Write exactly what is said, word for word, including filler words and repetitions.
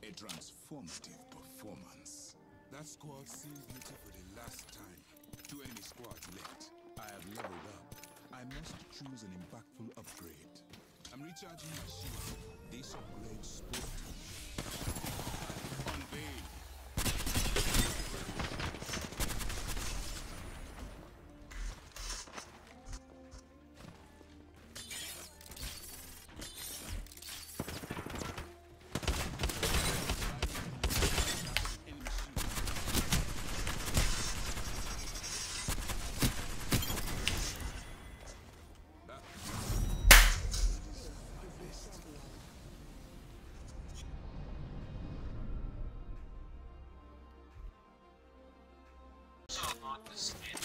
A transformative performance. That squad seems little for the last time. Two enemy squads left. I have leveled up. I must choose an impactful upgrade. I'm recharging my shield. This upgrade spoke to me. Unveil. Unlock the skin.